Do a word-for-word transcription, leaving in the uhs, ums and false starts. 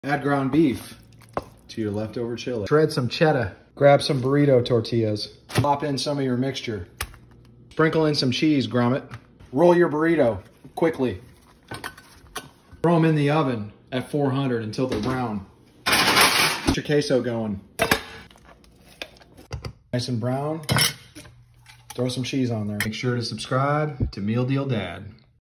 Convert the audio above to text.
Add ground beef to your leftover chili. Shred some cheddar. Grab some burrito tortillas. Pop in some of your mixture. Sprinkle in some cheese, grommet. Roll your burrito quickly. Throw them in the oven at four hundred until they're brown. Get your queso going. Nice and brown. Throw some cheese on there. Make sure to subscribe to Meal Deal Dad.